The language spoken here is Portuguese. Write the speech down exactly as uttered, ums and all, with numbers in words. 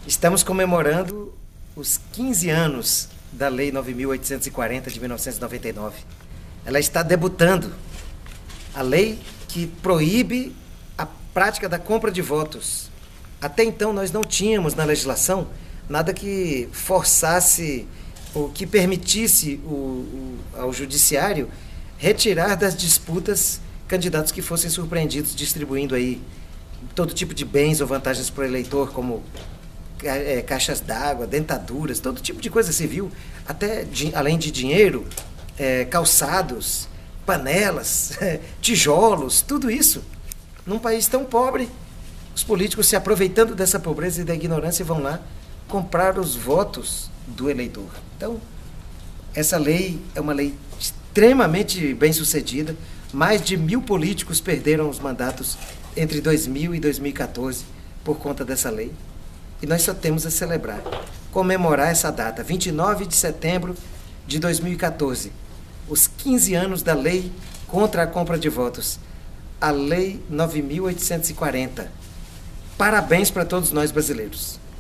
Estamos comemorando os quinze anos da Lei nove mil oitocentos e quarenta de mil novecentos e noventa e nove. Ela está debutando. A lei que proíbe a prática da compra de votos. Até então nós não tínhamos na legislação nada que forçasse ou que permitisse o, o, ao judiciário retirar das disputas candidatos que fossem surpreendidos distribuindo aí todo tipo de bens ou vantagens para o eleitor, como é, caixas d'água, dentaduras, todo tipo de coisa civil, até de, além de dinheiro, é, calçados, panelas, tijolos, tudo isso. Num país tão pobre, os políticos se aproveitando dessa pobreza e da ignorância vão lá comprar os votos do eleitor. Então, essa lei é uma lei extremamente bem sucedida. Mais de mil políticos perderam os mandatos entre dois mil e dois mil e quatorze por conta dessa lei. E nós só temos a celebrar, comemorar essa data, vinte e nove de setembro de dois mil e quatorze, os quinze anos da lei contra a compra de votos, a Lei nove mil oitocentos e quarenta. Parabéns para todos nós brasileiros.